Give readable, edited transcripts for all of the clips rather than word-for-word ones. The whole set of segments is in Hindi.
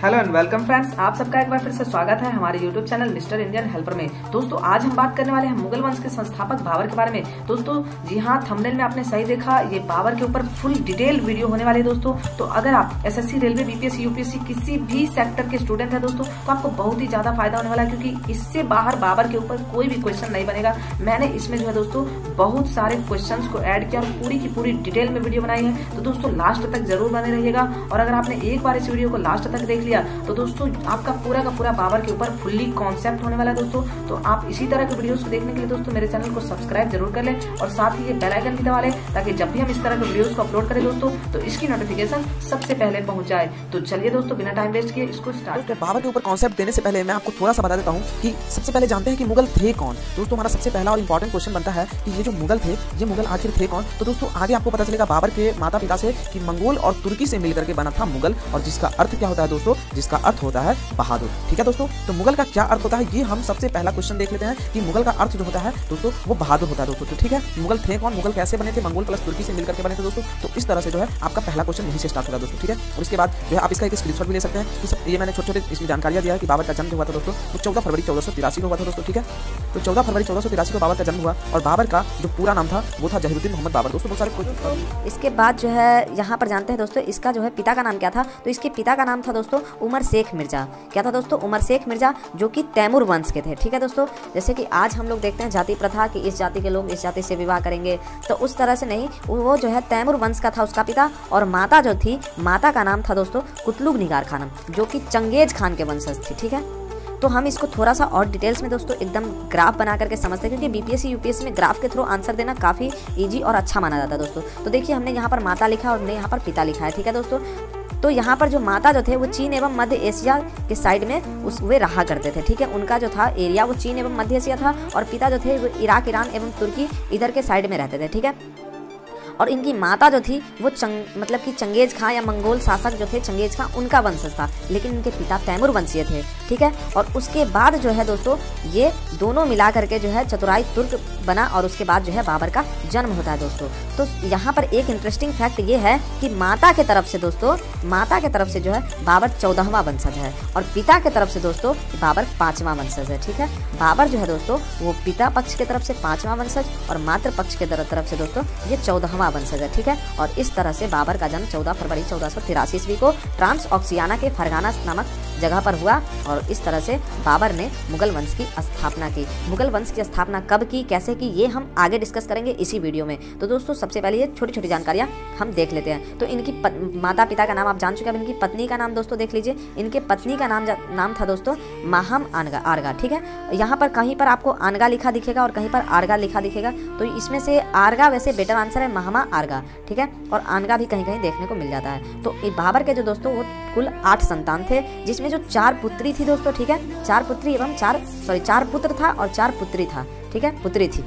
हेलो एंड वेलकम फ्रेंड्स, आप सबका एक बार फिर से स्वागत है हमारे YouTube channel Mister Indian helper में। दोस्तों आज हम बात करने वाले हैं मुगल वंश के संस्थापक बाबर के बारे में। दोस्तों जी हाँ, थंबनेल में आपने सही देखा, ये बाबर के ऊपर फुल डिटेल वीडियो होने वाली है दोस्तों। तो अगर आप एसएससी, रेलवे, बीपीएससी, यूपीएससी किसी भी सेक्टर के स्टूडेंट है दोस्तों, तो आपको बहुत ही ज्यादा फायदा होने वाला है, क्योंकि इससे बाहर बाबर के ऊपर कोई भी क्वेश्चन नहीं बनेगा। मैंने इसमें जो है दोस्तों बहुत सारे क्वेश्चन को ऐड किया और पूरी की पूरी डिटेल में वीडियो बनाई है। तो दोस्तों लास्ट तक जरूर बने रहिएगा, और अगर आपने एक बार इस वीडियो को लास्ट तक देख लिया तो दोस्तों आपका पूरा का पूरा बाबर के ऊपर फुल्ली कॉन्सेप्ट होने वाला है दोस्तों। तो आप इसी तरह के वीडियोस को देखने के लिए दोस्तों मेरे चैनल को सब्सक्राइब जरूर कर लें, और साथ ही ये बेल आइकन भी दबा लें, ताकि जब भी हम इस तरह के वीडियोस को अपलोड करें दोस्तों तो इसकी नोटिफिकेशन सबसे पहले पहुंच जाए। तो चलिए दोस्तों बिना टाइम वेस्ट किए इसको स्टार्ट। बाबर के ऊपर कॉन्सेप्ट देने से पहले मैं आपको थोड़ा सा बता देता हूँ कि सबसे पहले जानते हैं कि मुगल थे कौन। दोस्तों हमारा सबसे पहला और इंपॉर्टेंट क्वेश्चन बनता है कि ये जो मुगल थे, ये मुगल आखिर थे कौन। तो दोस्तों आगे आपको पता चलेगा बाबर के माता पिता से कि मंगोल और तुर्की से मिलकर के बना था मुगल, और जिसका अर्थ क्या होता है दोस्तों, जिसका अर्थ होता है बहादुर। ठीक है दोस्तों, तो मुगल का क्या अर्थ होता है, ये हम सबसे पहला क्वेश्चन देख लेते हैं कि मुगल का अर्थ जो होता है दोस्तों वो बहादुर होता है दोस्तों। तो ठीक है, मुगल थे कौन, मुगल कैसे बने थे, मंगोल प्लस तुर्की से मिलकर के बने थे दोस्तों। तो इस तरह से जो है आपका पहला क्वेश्चन यहीं से स्टार्ट होगा दोस्तों। ठीक है, और इसके बाद जो है आप इसका एक स्क्रीनशॉट भी ले सकते हैं कि सब ये मैंने छोटे छोटे इसमें जानकारियां दिया है कि बाबर का जन्म हुआ था दोस्तों वो 14 फरवरी 1483 को हुआ था दोस्तों। ठीक है, तो 14 फरवरी 1483 को बाबर का जन्म हुआ, और बाबर का जो पूरा नाम था वो था जहीरुद्दीन मोहम्मद बाबर दोस्तों। बहुत सारे इसके बाद जो है यहाँ पर जानते हैं दोस्तों इसका जो है पिता का नाम क्या था। तो इसके पिता का नाम था दोस्तों उमर शेख मिर्जा। क्या था दोस्तों, उमर शेख मिर्जा, जो कि तैमूर वंश के थे। ठीक है दोस्तों, जैसे कि आज हम लोग देखते हैं जाति प्रथा कि इस जाति के लोग इस जाति से विवाह करेंगे, तो उस तरह से नहीं, वो जो है तैमूर वंश का था उसका पिता। और माता जो थी, माता का नाम था दोस्तों कुतलुग निगार खानम, जो कि चंगेज खान के वंशज थी। ठीक है, तो हम इसको थोड़ा सा और डिटेल्स में दोस्तों एकदम ग्राफ बना करके समझते हैं, क्योंकि बीपीएससी यूपीएससी में ग्राफ के थ्रू आंसर देना काफ़ी इजी और अच्छा माना जाता है दोस्तों। तो देखिए हमने यहाँ पर माता लिखा और हमने यहाँ पर पिता लिखा है। ठीक है दोस्तों, तो यहाँ पर जो माता जो थे वो चीन एवं मध्य एशिया के साइड में वे रहा करते थे। ठीक है, उनका जो था एरिया वो चीन एवं मध्य एशिया था, और पिता जो थे वो इराक, ईरान एवं तुर्की इधर के साइड में रहते थे। ठीक है, और इनकी माता जो थी वो मतलब कि चंगेज खां या मंगोल शासक जो थे चंगेज खां उनका वंशज था, लेकिन इनके पिता तैमूर वंशीय थे। ठीक है, और उसके बाद जो है दोस्तों ये दोनों मिला करके जो है चतुराई तुर्क बना, और उसके बाद जो है बाबर का जन्म होता है दोस्तों। तो यहाँ पर एक इंटरेस्टिंग फैक्ट ये है कि माता के तरफ से दोस्तों, माता के तरफ से जो है बाबर 14वां वंशज है, और पिता के तरफ से दोस्तों बाबर 5वां वंशज है। ठीक है, बाबर जो है दोस्तों वो पिता पक्ष की तरफ से 5वां वंशज और मातृ पक्ष के तरफ से दोस्तों ये 14वां वंशज है। ठीक है, और इस तरह से बाबर का जन्म 14 फरवरी 1483 ईस्वी को ट्रांस ऑक्सियाना के फरगाना नामक जगह पर हुआ, और इस तरह से बाबर ने मुगल वंश की स्थापना की। मुगल वंश की स्थापना कब की, कैसे की, ये हम आगे डिस्कस करेंगे इसी वीडियो में। तो दोस्तों सबसे पहले ये छोटी छोटी जानकारियां हम देख लेते हैं। तो इनकी माता पिता का नाम आप जान चुके हैं, अब इनकी पत्नी का नाम दोस्तों देख लीजिए। इनके पत्नी का नाम था दोस्तों माहम आरगा। ठीक है, यहाँ पर कहीं पर आपको आनगा लिखा दिखेगा और कहीं पर आरगा लिखा दिखेगा, तो इसमें से आरगा वैसे बेटर आंसर है, महमा आरगा। ठीक है, और आनगा भी कहीं कहीं देखने को मिल जाता है। तो बाबर के जो दोस्तों वो कुल 8 संतान थे, जिसमें जो 4 पुत्री थी दोस्तों। ठीक है, 4 पुत्री एवं 4 पुत्र था और 4 पुत्री था। ठीक है, पुत्री थी।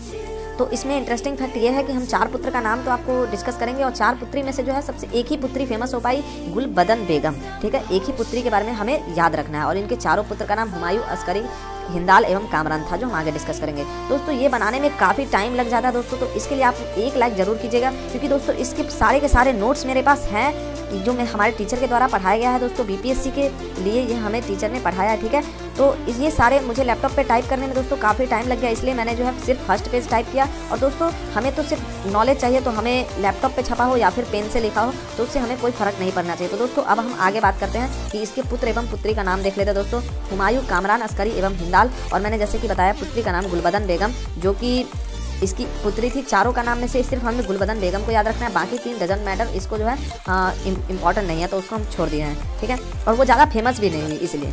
तो इसमें इंटरेस्टिंग फैक्ट ये है कि हम 4 पुत्र का नाम तो आपको डिस्कस करेंगे, और 4 पुत्री में से जो है सबसे एक ही पुत्री फेमस हो पाई, गुलबदन बेगम। ठीक है, एक ही पुत्री के बारे में हमें याद रखना है, और इनके चारों पुत्र का नाम हुमायूं, अस्करी, हिंदाल एवं कामरान था, जो हम आगे डिस्कस करेंगे। दोस्तों ये बनाने में काफ़ी टाइम लग जाता है दोस्तों, तो इसके लिए आप एक लाइक जरूर कीजिएगा, क्योंकि दोस्तों इसके सारे के सारे नोट्स मेरे पास हैं, जो मैं हमारे टीचर के द्वारा पढ़ाया गया है दोस्तों। बीपीएससी के लिए ये हमें टीचर ने पढ़ाया है। ठीक है, तो ये सारे मुझे लैपटॉप पे टाइप करने में दोस्तों काफ़ी टाइम लग गया, इसलिए मैंने जो है सिर्फ फर्स्ट पेज टाइप किया। और दोस्तों हमें तो सिर्फ नॉलेज चाहिए, तो हमें लैपटॉप पे छपा हो या फिर पेन से लिखा हो, तो उससे हमें कोई फर्क नहीं पड़ना चाहिए। तो दोस्तों अब हम आगे बात करते हैं कि इसके पुत्र एवं पुत्री का नाम देख लेते हैं दोस्तों। हुमायूं, कामरान, अस्करी एवं हिंदाल, और मैंने जैसे कि बताया पुत्री का नाम गुलबदन बेगम, जो कि इसकी पुत्री थी। चारों का नाम में से सिर्फ हमें गुलबदन बेगम को याद रखना है, बाकी 3 डजंट मैटर, इसको जो है इम्पॉर्टेंट नहीं है, तो उसको हम छोड़ दिए हैं। ठीक है, और वो ज़्यादा फेमस भी नहीं हुई इसलिए।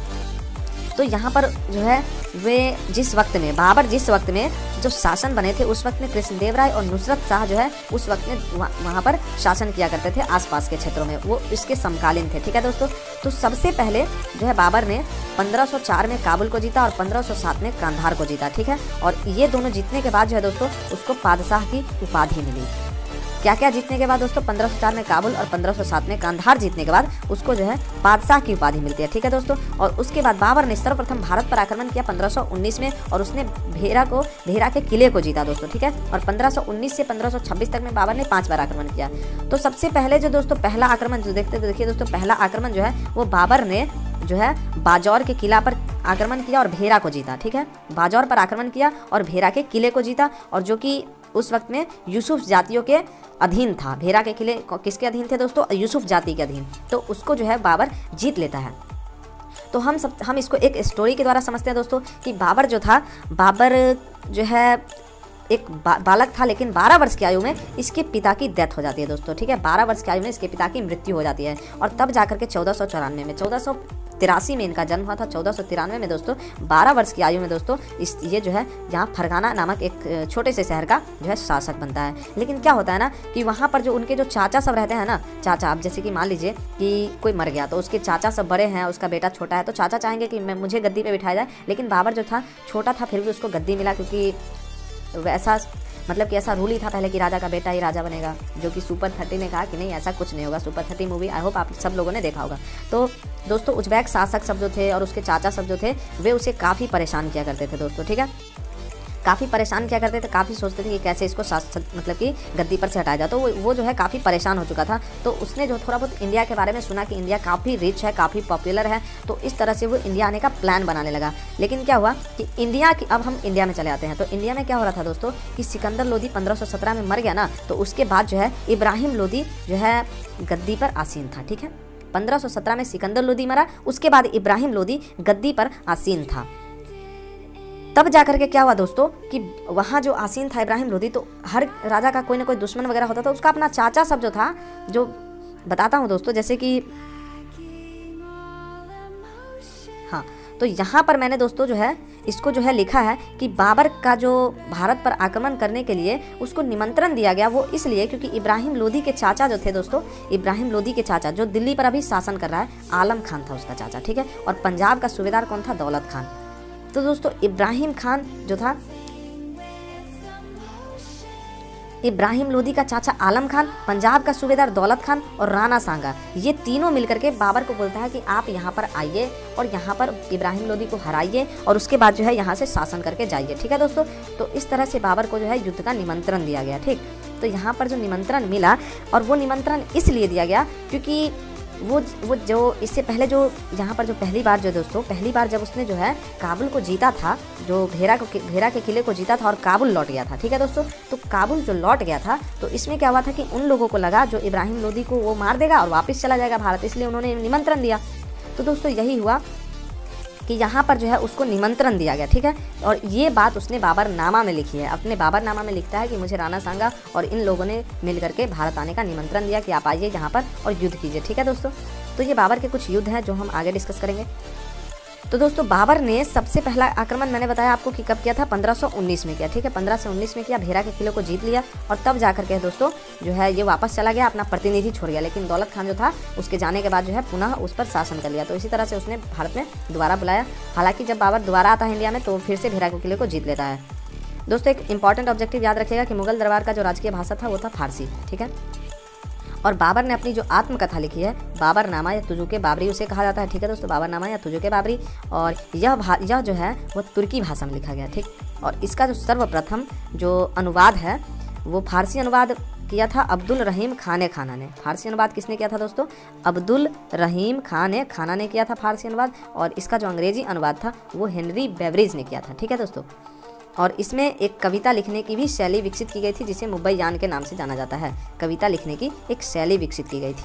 तो यहाँ पर जो है वे जिस वक्त में बाबर जिस वक्त में जो शासन बने थे, उस वक्त में कृष्णदेव राय और नुसरत शाह जो है उस वक्त में वहाँ पर शासन किया करते थे आसपास के क्षेत्रों में, वो इसके समकालीन थे। ठीक है दोस्तों, तो सबसे पहले जो है बाबर ने 1504 में काबुल को जीता और 1507 में कांधार को जीता। ठीक है, और ये दोनों जीतने के बाद जो है दोस्तों उसको बादशाह की उपाधि मिली। क्या क्या जीतने के बाद दोस्तों 1504 में काबुल और 1507 में कांधार जीतने के बाद उसको जो है बादशाह की उपाधि मिलती है, ठीक है दोस्तों। और उसके बाद बाबर ने सर्वप्रथम भारत पर आक्रमण किया 1519 में और उसने भेरा के किले को जीता दोस्तों, ठीक है। और 1519 से 1526 तक में बाबर ने 5 बार आक्रमण किया। तो सबसे पहले जो दोस्तों पहला आक्रमण जो देखिए दोस्तों, पहला आक्रमण जो है वो बाबर ने जो है बाजौर के किला पर आक्रमण किया और भेरा को जीता, ठीक है। बाजौर पर आक्रमण किया और भेरा के किले को जीता, और जो कि उस वक्त में यूसुफ जातियों के अधीन था। भेरा के किले किसके अधीन थे दोस्तों? यूसुफ जाति के अधीन। तो उसको जो है बाबर जीत लेता है। तो हम इसको एक स्टोरी के द्वारा समझते हैं दोस्तों कि बाबर जो था, बाबर जो है एक बालक था, लेकिन 12 वर्ष की आयु में इसके पिता की डेथ हो जाती है दोस्तों, ठीक है। 12 वर्ष की आयु में इसके पिता की मृत्यु हो जाती है और तब जाकर के 1494 में 1483 में इनका जन्म हुआ था। 1493 में दोस्तों 12 वर्ष की आयु में दोस्तों ये जो है यहाँ फरगाना नामक एक छोटे से शहर का जो है शासक बनता है। लेकिन क्या होता है ना कि वहाँ पर जो उनके जो चाचा सब रहते हैं ना, चाचा, अब जैसे कि मान लीजिए कि कोई मर गया तो उसके चाचा सब बड़े हैं, उसका बेटा छोटा है, तो चाचा चाहेंगे कि मुझे गद्दी पे बिठाया जाए। लेकिन बाबर जो था छोटा था, फिर भी उसको गद्दी मिला, क्योंकि वैसा मतलब कि ऐसा रूल ही था पहले कि राजा का बेटा ही राजा बनेगा, जो कि सुपर 30 ने कहा कि नहीं ऐसा कुछ नहीं होगा। सुपर 30 मूवी आई होप आप सब लोगों ने देखा होगा। तो दोस्तों उज़्बेक शासक सब जो थे और उसके चाचा सब जो थे वे उसे काफ़ी परेशान किया करते थे दोस्तों, ठीक है। काफ़ी परेशान किया करते थे, काफ़ी सोचते थे कि कैसे इसको मतलब कि गद्दी पर से हटाया जाए। तो वो जो है काफ़ी परेशान हो चुका था। तो उसने जो थोड़ा बहुत इंडिया के बारे में सुना कि इंडिया काफ़ी रिच है, काफ़ी पॉपुलर है, तो इस तरह से वो इंडिया आने का प्लान बनाने लगा। लेकिन क्या हुआ कि अब हम इंडिया में चले आते हैं। तो इंडिया में क्या हो रहा था दोस्तों कि सिकंदर लोदी 1517 में मर गया ना, तो उसके बाद जो है इब्राहिम लोदी जो है गद्दी पर आसीन था, ठीक है। 1517 में सिकंदर लोदी मरा, उसके बाद इब्राहिम लोदी गद्दी पर आसीन था। तब जाकर के क्या हुआ दोस्तों कि वहाँ जो आसीन था इब्राहिम लोदी, तो हर राजा का कोई ना कोई दुश्मन वगैरह होता था। उसका अपना चाचा सब जो था, जो बताता हूँ दोस्तों, जैसे कि हाँ, तो यहाँ पर मैंने दोस्तों जो है इसको जो है लिखा है कि बाबर का जो भारत पर आक्रमण करने के लिए उसको निमंत्रण दिया गया, वो इसलिए क्योंकि इब्राहिम लोदी के चाचा जो थे दोस्तों, इब्राहिम लोदी के चाचा जो दिल्ली पर अभी शासन कर रहा है, आलम खान था उसका चाचा, ठीक है। और पंजाब का सूबेदार कौन था? दौलत खान। तो दोस्तों इब्राहिम खान जो था, इब्राहिम लोदी का चाचा आलम खान, पंजाब का सूबेदार दौलत खान और राणा सांगा, ये तीनों मिलकर के बाबर को बोलता है कि आप यहाँ पर आइए और यहाँ पर इब्राहिम लोदी को हराइए और उसके बाद जो है यहाँ से शासन करके जाइए, ठीक है दोस्तों। तो इस तरह से बाबर को जो है युद्ध का निमंत्रण दिया गया, ठीक। तो यहाँ पर जो निमंत्रण मिला, और वो निमंत्रण इसलिए दिया गया क्योंकि वो जो इससे पहले जो यहाँ पर जो पहली बार जब उसने जो है काबुल को जीता था, जो भेरा के किले को जीता था और काबुल लौट गया था, ठीक है दोस्तों। तो काबुल जो लौट गया था, तो इसमें क्या हुआ था कि उन लोगों को लगा जो इब्राहिम लोदी को वो मार देगा और वापस चला जाएगा भारत, इसलिए उन्होंने निमंत्रण दिया। तो दोस्तों यही हुआ कि यहाँ पर जो है उसको निमंत्रण दिया गया, ठीक है। और ये बात उसने बाबरनामा में लिखी है, अपने बाबरनामा में लिखता है कि मुझे राणा सांगा और इन लोगों ने मिल करके भारत आने का निमंत्रण दिया कि आप आइए यहाँ पर और युद्ध कीजिए, ठीक है दोस्तों। तो ये बाबर के कुछ युद्ध हैं जो हम आगे डिस्कस करेंगे। तो दोस्तों बाबर ने सबसे पहला आक्रमण मैंने बताया आपको कि कब किया था? 1519 में किया, ठीक है। 1519 में किया, भेरा के किले को जीत लिया और तब जाकर के दोस्तों जो है ये वापस चला गया, अपना प्रतिनिधि छोड़ गया। लेकिन दौलत खान जो था उसके जाने के बाद जो है पुनः उस पर शासन कर लिया। तो इसी तरह से उसने भारत में दोबारा बुलाया। हालांकि जब बाबर दोबारा आता है इंडिया में तो फिर से भेरा के किले को जीत लेता है। दोस्तों एक इंपॉर्टेंट ऑब्जेक्टिव याद रखिएगा कि मुगल दरबार का जो राजकीय भाषा था वो था फारसी, ठीक है। और बाबर ने अपनी जो आत्मकथा लिखी है, बाबरनामा या तुजुके बाबरी उसे कहा जाता है, ठीक है दोस्तों, बाबरनामा या तुजुके बाबरी। और यह जो है वो तुर्की भाषा में लिखा गया, ठीक। और इसका जो सर्वप्रथम जो अनुवाद है वो फारसी अनुवाद किया था अब्दुल रहीम खान खाना ने। फारसी अनुवाद किसने किया था दोस्तों? अब्दुल रहीम खान खाना ने किया था फारसी अनुवाद। और इसका जो अंग्रेजी अनुवाद था वो हेनरी बेवरेज ने किया था, ठीक है दोस्तों। और इसमें एक कविता लिखने की भी शैली विकसित की गई थी जिसे मुबैयान के नाम से जाना जाता है। कविता लिखने की एक शैली विकसित की गई थी।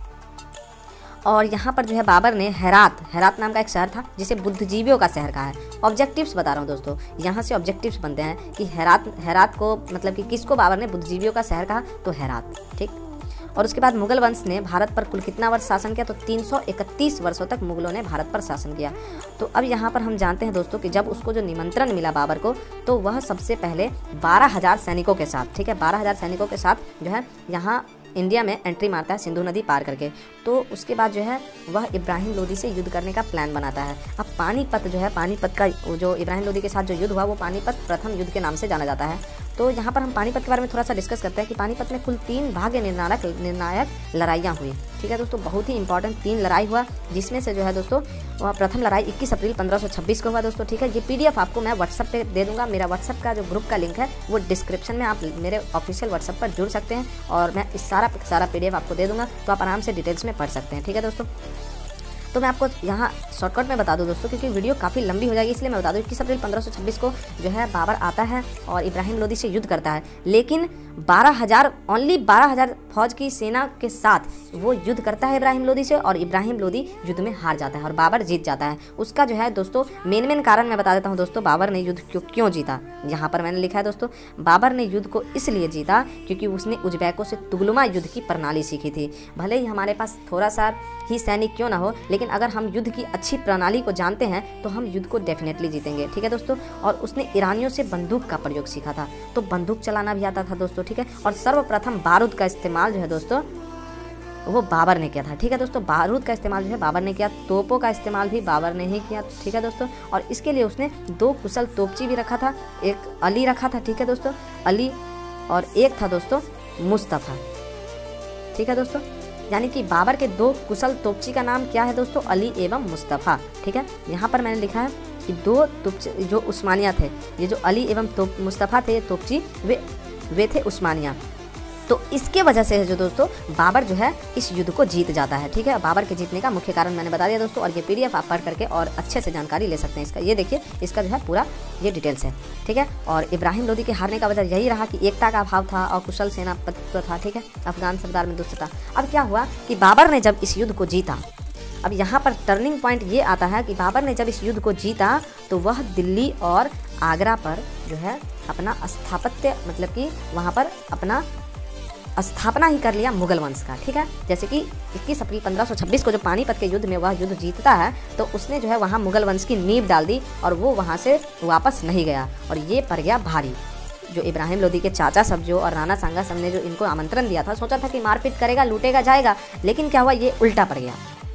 और यहाँ पर जो है बाबर ने हेरात नाम का एक शहर था जिसे बुद्धिजीवियों का शहर कहा है। ऑब्जेक्टिव्स बता रहा हूँ दोस्तों, यहाँ से ऑब्जेक्टिव्स बनते हैं कि हेरात को मतलब कि किसको बाबर ने बुद्धिजीवियों का शहर कहा? तो हेरात, ठीक। और उसके बाद मुगल वंश ने भारत पर कुल कितना वर्ष शासन किया? तो 331 वर्षों तक मुगलों ने भारत पर शासन किया। तो अब यहाँ पर हम जानते हैं दोस्तों कि जब उसको जो निमंत्रण मिला बाबर को, तो वह सबसे पहले 12,000 सैनिकों के साथ, ठीक है, 12,000 सैनिकों के साथ जो है यहाँ इंडिया में एंट्री मारता है सिंधु नदी पार करके। तो उसके बाद जो है वह इब्राहिम लोदी से युद्ध करने का प्लान बनाता है। अब पानीपत जो है, पानीपत का जो इब्राहिम लोदी के साथ जो युद्ध हुआ वो पानीपत प्रथम युद्ध के नाम से जाना जाता है। तो यहाँ पर हम पानीपत के बारे में थोड़ा सा डिस्कस करते हैं कि पानीपत में कुल 3 भाग्य निर्णायक लड़ाइयाँ हुई। ठीक है दोस्तों, बहुत ही इंपॉर्टेंट 3 लड़ाई हुआ, जिसमें से जो है दोस्तों प्रथम लड़ाई 21 अप्रैल 1526 को हुआ दोस्तों। ठीक है, ये PDF आपको मैं व्हाट्सअप पे दे दूंगा। मेरा व्हाट्सअप का जो ग्रुप का लिंक है वो डिस्क्रिप्शन में, आप मेरे ऑफिशियल व्हाट्सअप पर जुड़ सकते हैं और मैं इस सारा PDF आपको दे दूंगा, तो आप आराम से डिटेल्स में पढ़ सकते हैं। ठीक है दोस्तों, तो मैं आपको यहाँ शॉर्टकट में बता दूं दोस्तों, क्योंकि वीडियो काफ़ी लंबी हो जाएगी, इसलिए मैं बता दूं 21 अप्रैल 1526 को जो है बाबर आता है और इब्राहिम लोदी से युद्ध करता है, लेकिन 12,000 फौज की सेना के साथ वो युद्ध करता है इब्राहिम लोदी से, और इब्राहिम लोदी युद्ध में हार जाता है और बाबर जीत जाता है। उसका जो है दोस्तों मेन कारण मैं बता देता हूँ दोस्तों, बाबर ने युद्ध क्यों जीता। यहाँ पर मैंने लिखा है दोस्तों, बाबर ने युद्ध को इसलिए जीता क्योंकि उसने उज़्बेकों से तुगलमा युद्ध की प्रणाली सीखी थी। भले ही हमारे पास थोड़ा सा ही सैनिक क्यों ना हो, लेकिन अगर हम युद्ध की अच्छी प्रणाली को जानते हैं तो हम युद्ध को डेफिनेटली जीतेंगे। ठीक है दोस्तों, और उसने ईरानियों से बंदूक का प्रयोग सीखा था, तो बंदूक चलाना भी आता था दोस्तों। ठीक है, और सर्वप्रथम बारूद का इस्तेमाल जो है दोस्तों वो बाबर ने किया था। ठीक है दोस्तों, बारूद का इस्तेमाल जो है बाबर ने किया, तोपों का इस्तेमाल भी बाबर ने ही किया। ठीक है दोस्तों, और इसके लिए उसने 2 कुशल तोपची भी रखा था, एक अली रखा था। ठीक है दोस्तों, अली, और एक था दोस्तों मुस्तफ़ा। ठीक है दोस्तों, यानी कि बाबर के 2 कुशल तोपची का नाम क्या है दोस्तों, अली एवं मुस्तफ़ा। ठीक है, यहाँ पर मैंने लिखा है कि 2 तोपची जो उस्मानिया थे, ये जो अली एवं मुस्तफ़ा थे तोपची, वे थे उस्मानिया। तो इसके वजह से है जो दोस्तों बाबर जो है इस युद्ध को जीत जाता है। ठीक है, बाबर के जीतने का मुख्य कारण मैंने बता दिया दोस्तों, और ये PDF आप पढ़ करके और अच्छे से जानकारी ले सकते हैं इसका। ये देखिए, इसका जो है पूरा ये डिटेल्स है। ठीक है, और इब्राहिम लोदी के हारने का वजह यही रहा कि एकता का अभाव था और कुशल सेनापतित्व था। ठीक है, अफगान सरदार में दुष्ट था। अब क्या हुआ कि बाबर ने जब इस युद्ध को जीता, अब यहाँ पर टर्निंग पॉइंट ये आता है कि बाबर ने जब इस युद्ध को जीता तो वह दिल्ली और आगरा पर जो है अपना स्थापत्य, मतलब कि वहाँ पर अपना स्थापना ही कर लिया मुगल वंश का। ठीक है, जैसे कि 21 अप्रैल 1526 को जो पानीपत के युद्ध में वह युद्ध जीतता है, तो उसने जो है वहाँ मुगल वंश की नींव डाल दी और वो वहाँ से वापस नहीं गया, और ये पड़ गया भारी। जो इब्राहिम लोदी के चाचा सब जो और राणा सांगा सब ने जो इनको आमंत्रण दिया था, सोचा था कि मारपीट करेगा, लूटेगा, जाएगा, लेकिन क्या हुआ, ये उल्टा पड़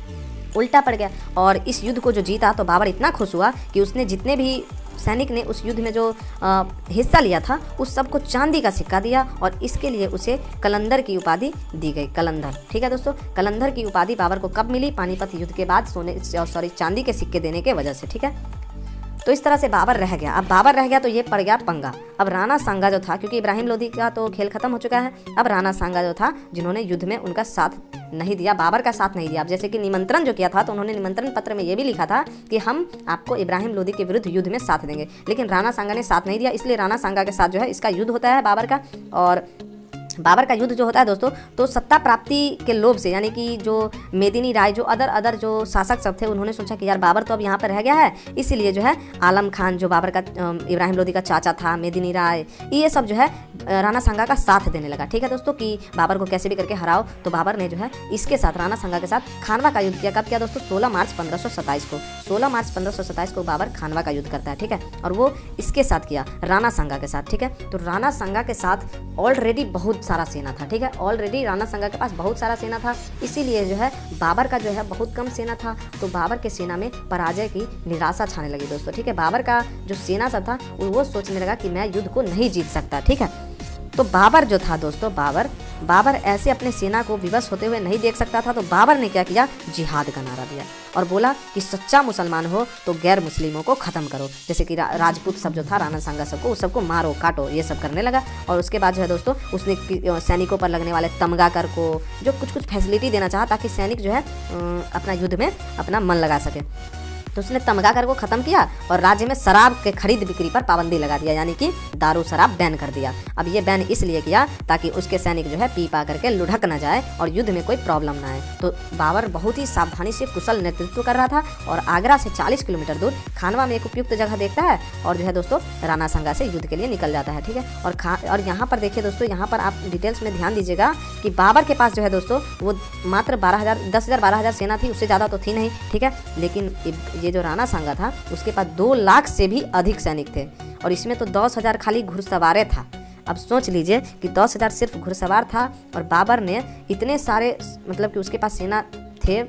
गया। और इस युद्ध को जो जीता तो बाबर इतना खुश हुआ कि उसने जितने भी सैनिक ने उस युद्ध में जो हिस्सा लिया था उस सबको चांदी का सिक्का दिया, और इसके लिए उसे कलंदर की उपाधि दी गई। कलंदर, ठीक है दोस्तों, कलंदर की उपाधि बाबर को कब मिली, पानीपत युद्ध के बाद चांदी के सिक्के देने के वजह से। ठीक है, तो इस तरह से बाबर रह गया। अब बाबर रह गया तो ये पड़ गया पंगा। अब राणा सांगा जो था, क्योंकि इब्राहिम लोदी का तो खेल खत्म हो चुका है, अब राणा सांगा जो था जिन्होंने युद्ध में उनका साथ नहीं दिया, बाबर का साथ नहीं दिया। अब जैसे कि निमंत्रण जो किया था तो उन्होंने निमंत्रण पत्र में ये भी लिखा था कि हम आपको इब्राहिम लोदी के विरुद्ध युद्ध में साथ देंगे, लेकिन राणा सांगा ने साथ नहीं दिया, इसलिए राणा सांगा के साथ जो है इसका युद्ध होता है बाबर का। और बाबर का युद्ध जो होता है दोस्तों, तो सत्ता प्राप्ति के लोभ से, यानी कि जो मेदिनी राय, जो अदर जो शासक सब थे, उन्होंने सोचा कि यार बाबर तो अब यहाँ पर रह गया है, इसीलिए जो है आलम खान जो बाबर का इब्राहिम लोदी का चाचा था, मेदिनी राय, ये सब जो है राणा सांगा का साथ देने लगा। ठीक है दोस्तों, कि बाबर को कैसे भी करके हराओ। तो बाबर ने जो है इसके साथ, राणा सांगा के साथ खानवा का युद्ध किया। कब किया दोस्तों, 16 मार्च 1527 को। 16 मार्च 1527 को बाबर खानवा का युद्ध करता है। ठीक है, और वो इसके साथ किया, राणा सांगा के साथ। ठीक है, तो राणा सांगा के साथ ऑलरेडी बहुत सारा सेना था। ठीक है, ऑलरेडी राणा सांगा के पास बहुत सारा सेना था, इसीलिए जो है बाबर का जो है बहुत कम सेना था, तो बाबर के सेना में पराजय की निराशा छाने लगी दोस्तों। ठीक है, बाबर का जो सेना सब था वो सोचने लगा कि मैं युद्ध को नहीं जीत सकता। ठीक है, तो बाबर जो था दोस्तों, बाबर ऐसे अपने सेना को विवश होते हुए नहीं देख सकता था, तो बाबर ने क्या किया, जिहाद का नारा दिया और बोला कि सच्चा मुसलमान हो तो गैर मुस्लिमों को ख़त्म करो। जैसे कि राजपूत सब जो था, राणा सांगा सबको, उस सबको मारो काटो, ये सब करने लगा। और उसके बाद जो है दोस्तों उसने सैनिकों पर लगने वाले तमगा कर को जो कुछ फैसिलिटी देना चाहा, ताकि सैनिक जो है अपना युद्ध में अपना मन लगा सके। तो उसने तमगा कर को ख़त्म किया और राज्य में शराब के खरीद बिक्री पर पाबंदी लगा दिया, यानी कि दारू शराब बैन कर दिया। अब ये बैन इसलिए किया ताकि उसके सैनिक जो है पी पा करके लुढ़क न जाए और युद्ध में कोई प्रॉब्लम ना आए। तो बाबर बहुत ही सावधानी से कुशल नेतृत्व कर रहा था और आगरा से 40 किलोमीटर दूर खानवा में एक उपयुक्त जगह देखता है और जो है दोस्तों राणा सांगा से युद्ध के लिए निकल जाता है। ठीक है, और यहाँ पर देखिए दोस्तों, यहाँ पर आप डिटेल्स में ध्यान दीजिएगा कि बाबर के पास जो है दोस्तों वो मात्र 10,000-12,000 सेना थी, उससे ज़्यादा तो थी नहीं। ठीक है, लेकिन ये जो राणा सांगा था उसके पास 2 लाख से भी अधिक सैनिक थे और इसमें तो 10,000 खाली घुड़सवार था। अब सोच लीजिए कि 10,000 सिर्फ घुड़सवार था और बाबर ने इतने सारे, मतलब कि उसके पास सेना थे,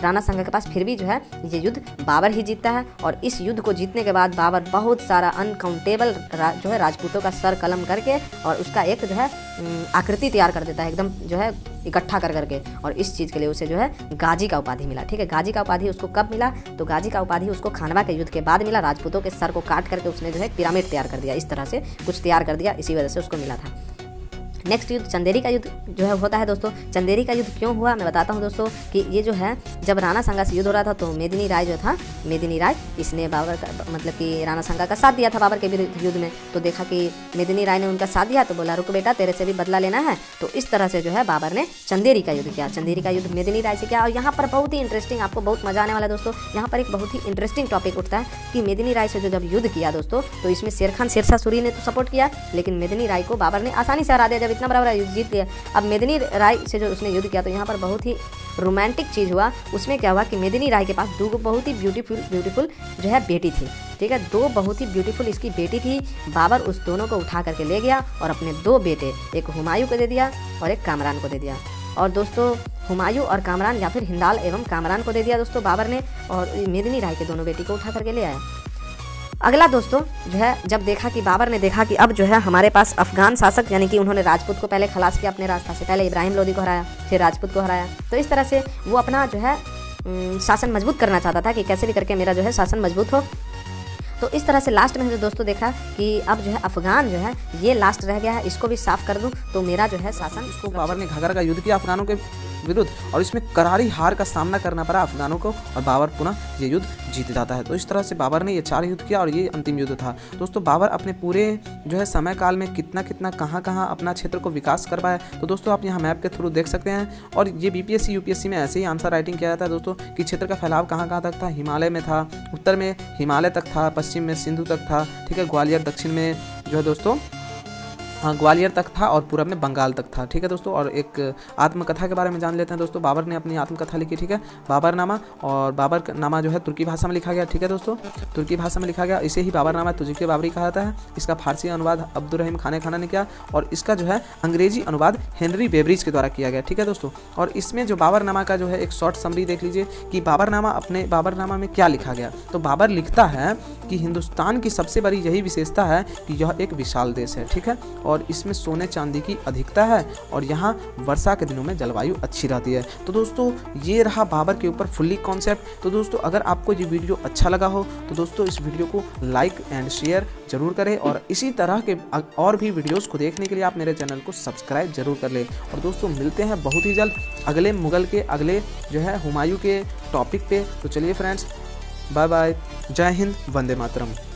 राणा सांगा के पास फिर भी जो है ये युद्ध बाबर ही जीतता है। और इस युद्ध को जीतने के बाद बाबर बहुत सारा अनकाउंटेबल जो है राजपूतों का सर कलम करके और उसका एक जो है आकृति तैयार कर देता है, एकदम जो है इकट्ठा कर करके। और इस चीज़ के लिए उसे जो है गाजी का उपाधि मिला। ठीक है, गाजी का उपाधि उसको कब मिला? तो गाजी का उपाधि उसको खानवा के युद्ध के बाद मिला। राजपूतों के सर को काट करके उसने जो है पिरामिड तैयार कर दिया, इस तरह से कुछ तैयार कर दिया, इसी वजह से उसको मिला था। नेक्स्ट युद्ध चंदेरी का युद्ध जो है होता है दोस्तों। चंदेरी का युद्ध क्यों हुआ मैं बताता हूँ दोस्तों कि ये जो है जब राणा सांगा से युद्ध हो रहा था तो मेदिनी राय जो था, मेदिनी राय इसने बाबर का मतलब कि राणा सांगा का साथ दिया था बाबर के विरुद्ध युद्ध में। तो देखा कि मेदिनी राय ने उनका साथ दिया तो बोला रुक बेटा तेरे से भी बदला लेना है। तो इस तरह से जो है बाबर ने चंदेरी का युद्ध किया। चंदेरी का युद्ध मेदिनी राय से किया। और यहाँ पर बहुत ही इंटरेस्टिंग, आपको बहुत मजा आने वाला है दोस्तों। यहाँ पर एक बहुत ही इंटरेस्टिंग टॉपिक उठता है कि मेदिनी राय से जो जब युद्ध किया दोस्तों तो इसमें शेरखान शेरशाह सूरी ने तो सपोर्ट किया, लेकिन मेदिनी राय को बाबर ने आसानी से हरा दिया। जब इतना बड़ा युद्ध जीत लिया, अब मेदिनी राय से जो उसने युद्ध किया तो यहाँ पर बहुत ही रोमांटिक चीज़ हुआ। उसमें क्या हुआ कि मेदिनी राय के पास दो बहुत ही ब्यूटीफुल जो है बेटी थी। ठीक है, दो बहुत ही ब्यूटीफुल इसकी बेटी थी। बाबर उस दोनों को उठा करके ले गया और अपने दो बेटे, एक हुमायूं को दे दिया और एक कामरान को दे दिया। और दोस्तों हुमायूं और कामरान या फिर हिंदाल एवं कामरान को दे दिया दोस्तों बाबर ने, और मेदिनी राय के दोनों बेटी को उठा करके ले आया। अगला दोस्तों जो है जब देखा कि बाबर ने देखा कि अब जो है हमारे पास अफगान शासक, यानी कि उन्होंने राजपूत को पहले खलास किया अपने रास्ता से, पहले इब्राहिम लोदी को हराया फिर राजपूत को हराया। तो इस तरह से वो अपना जो है शासन मजबूत करना चाहता था कि कैसे भी करके मेरा जो है शासन मजबूत हो। तो इस तरह से लास्ट में जो दोस्तों देखा कि अब जो है अफगान जो है ये लास्ट रह गया है, इसको भी साफ कर दूं तो मेरा जो है शासन। इसको बाबर ने घाघरा का युद्ध किया अफगानों के विरुद्ध और इसमें करारी हार का सामना करना पड़ा अफगानों को और बाबर पुनः ये युद्ध जीत जाता है। तो इस तरह से बाबर ने ये 4 युद्ध किया और ये अंतिम युद्ध था दोस्तों। बाबर अपने पूरे जो है समय काल में कितना कहाँ अपना क्षेत्र को विकास कर पाया तो दोस्तों आप यहाँ मैप के थ्रू देख सकते हैं। और ये बीपीएससी यूपीएससी में ऐसे ही आंसर राइटिंग किया जाता है दोस्तों कि क्षेत्र का फैलाव कहाँ तक था। हिमालय में था, उत्तर में हिमालय तक था, पश्चिम में सिंधु तक था। ठीक है, ग्वालियर दक्षिण में जो है दोस्तों ग्वालियर तक था और पूरब में बंगाल तक था। ठीक है दोस्तों, और एक आत्मकथा के बारे में जान लेते हैं दोस्तों। बाबर ने अपनी आत्मकथा लिखी। ठीक है, बाबरनामा, और बाबरनामा जो है तुर्की भाषा में लिखा गया। ठीक है दोस्तों, तुर्की भाषा में लिखा गया। इसे ही बाबरनामा तुर्की बाबरी कहा जाता है। इसका फारसी अनुवाद अब्दुल रहीम खान ने किया और इसका जो है अंग्रेजी अनुवाद हेनरी बेवरिज के द्वारा किया गया। ठीक है दोस्तों, और इसमें जो बाबरनामा का जो है एक शॉर्ट समरी देख लीजिए कि बाबरनामा में क्या लिखा गया। तो बाबर लिखता है कि हिंदुस्तान की सबसे बड़ी यही विशेषता है कि यह एक विशाल देश है। ठीक है, और इसमें सोने चांदी की अधिकता है और यहाँ वर्षा के दिनों में जलवायु अच्छी रहती है। तो दोस्तों ये रहा बाबर के ऊपर फुल्ली कॉन्सेप्ट। तो दोस्तों अगर आपको ये वीडियो अच्छा लगा हो तो दोस्तों इस वीडियो को लाइक एंड शेयर जरूर करें और इसी तरह के और भी वीडियोस को देखने के लिए आप मेरे चैनल को सब्सक्राइब जरूर कर लें। और दोस्तों मिलते हैं बहुत ही जल्द अगले मुगल के अगले जो है हुमायूं के टॉपिक पे। तो चलिए फ्रेंड्स, बाय बाय, जय हिंद, वंदे मातरम।